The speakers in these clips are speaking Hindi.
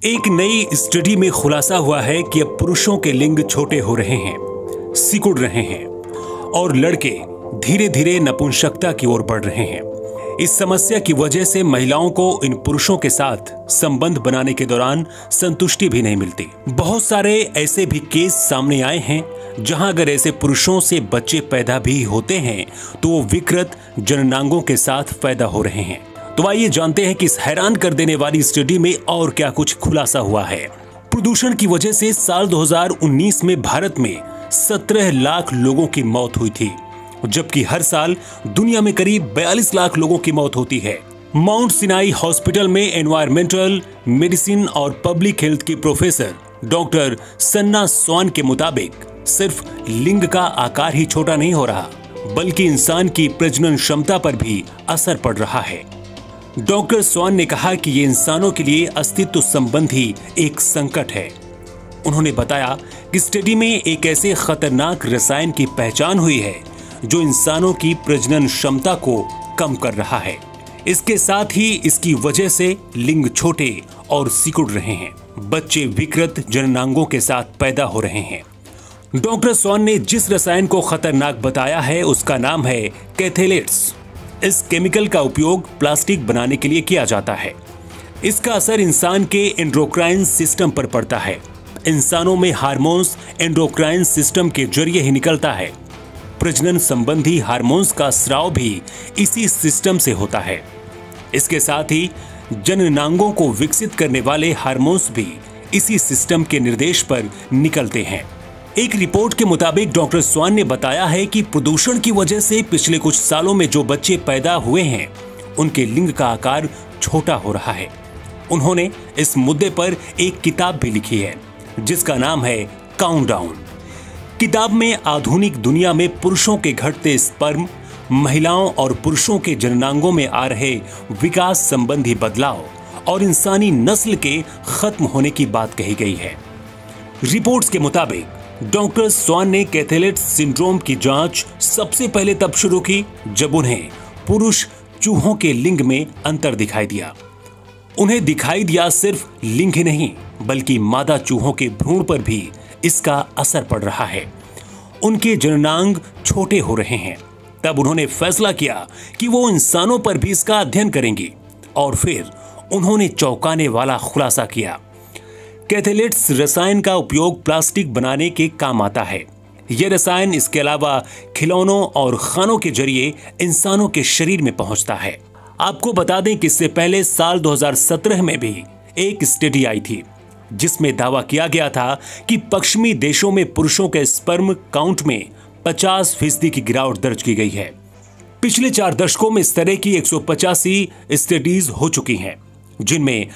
एक नई स्टडी में खुलासा हुआ है कि अब पुरुषों के लिंग छोटे हो रहे हैं, सिकुड़ रहे हैं और लड़के धीरे धीरे नपुंसकता की ओर बढ़ रहे हैं। इस समस्या की वजह से महिलाओं को इन पुरुषों के साथ संबंध बनाने के दौरान संतुष्टि भी नहीं मिलती। बहुत सारे ऐसे भी केस सामने आए हैं जहां अगर ऐसे पुरुषों से बच्चे पैदा भी होते हैं तो वो विकृत जननांगों के साथ पैदा हो रहे हैं। तो आइए जानते हैं कि इस हैरान कर देने वाली स्टडी में और क्या कुछ खुलासा हुआ है। प्रदूषण की वजह से साल 2019 में भारत में 17 लाख लोगों की मौत हुई थी, जबकि हर साल दुनिया में करीब 42 लाख लोगों की मौत होती है। माउंट सिनाई हॉस्पिटल में एनवायरमेंटल मेडिसिन और पब्लिक हेल्थ की प्रोफेसर डॉक्टर सन्ना स्वान के मुताबिक सिर्फ लिंग का आकार ही छोटा नहीं हो रहा, बल्कि इंसान की प्रजनन क्षमता पर भी असर पड़ रहा है। डॉक्टर स्वान ने कहा कि ये इंसानों के लिए अस्तित्व संबंधी एक संकट है। उन्होंने बताया कि स्टडी में एक ऐसे खतरनाक रसायन की पहचान हुई है जो इंसानों की प्रजनन क्षमता को कम कर रहा है। इसके साथ ही इसकी वजह से लिंग छोटे और सिकुड़ रहे हैं, बच्चे विकृत जननांगों के साथ पैदा हो रहे हैं। डॉक्टर स्वान ने जिस रसायन को खतरनाक बताया है उसका नाम है कैथेलेट्स। इस केमिकल का उपयोग प्लास्टिक बनाने के लिए किया जाता है। इसका असर इंसान के एंडोक्राइन सिस्टम पर पड़ता है। इंसानों में हार्मोन्स एंडोक्राइन सिस्टम के जरिए ही निकलता है। प्रजनन संबंधी हार्मोन्स का स्राव भी इसी सिस्टम से होता है। इसके साथ ही जननांगों को विकसित करने वाले हार्मोन्स भी इसी सिस्टम के निर्देश पर निकलते हैं। एक रिपोर्ट के मुताबिक डॉक्टर स्वान ने बताया है कि प्रदूषण की वजह से पिछले कुछ सालों में जो बच्चे पैदा हुए हैं उनके लिंग का आकार छोटा हो रहा है। उन्होंने इस मुद्दे पर एक किताब भी लिखी है जिसका नाम है काउंटडाउन। किताब में आधुनिक दुनिया में पुरुषों के घटते स्पर्म, महिलाओं और पुरुषों के जननांगों में आ रहे विकास संबंधी बदलाव और इंसानी नस्ल के खत्म होने की बात कही गई है। रिपोर्ट्स के मुताबिक डॉक्टर स्वान ने कैथेलेट्स सिंड्रोम की जांच सबसे पहले तब शुरू की जब उन्हें पुरुष चूहों के लिंग में अंतर दिखाई दिया। उन्हें दिखाई दिया सिर्फ लिंग ही नहीं बल्कि मादा चूहों के भ्रूण पर भी इसका असर पड़ रहा है। उनके जननांग छोटे हो रहे हैं। तब उन्होंने फैसला किया कि वो इंसानों पर भी इसका अध्ययन करेंगे और फिर उन्होंने चौंकाने वाला खुलासा किया। कैथेलेट्स रसायन का उपयोग प्लास्टिक बनाने के काम आता है। यह रसायन इसके अलावा खिलौनों और खानों के जरिए इंसानों के शरीर में पहुंचता है। आपको बता दें कि इससे पहले साल 2017 में भी एक स्टडी आई थी जिसमें दावा किया गया था कि पश्चिमी देशों में पुरुषों के स्पर्म काउंट में 50% की गिरावट दर्ज की गई है। पिछले 4 दशकों में इस तरह की 185 स्टडीज हो चुकी हैं जिनमें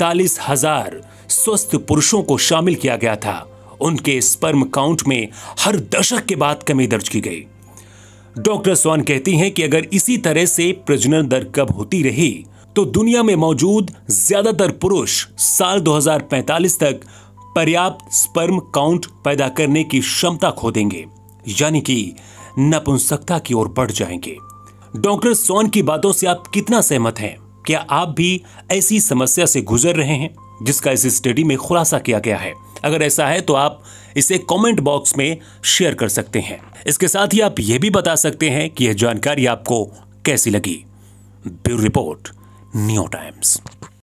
45,000 स्वस्थ पुरुषों को शामिल किया गया था। उनके स्पर्म काउंट में हर दशक के बाद कमी दर्ज की गई। डॉक्टर स्वान कहती हैं कि अगर इसी तरह से प्रजनन दर कम होती रही तो दुनिया में मौजूद ज्यादातर पुरुष साल 2045 तक पर्याप्त स्पर्म काउंट पैदा करने की क्षमता खो देंगे, यानी कि नपुंसकता की ओर बढ़ जाएंगे। डॉक्टर स्वान की बातों से आप कितना सहमत हैं? क्या आप भी ऐसी समस्या से गुजर रहे हैं जिसका इस स्टडी में खुलासा किया गया है? अगर ऐसा है तो आप इसे कमेंट बॉक्स में शेयर कर सकते हैं। इसके साथ ही आप यह भी बता सकते हैं कि यह जानकारी आपको कैसी लगी। Bureau report, New times.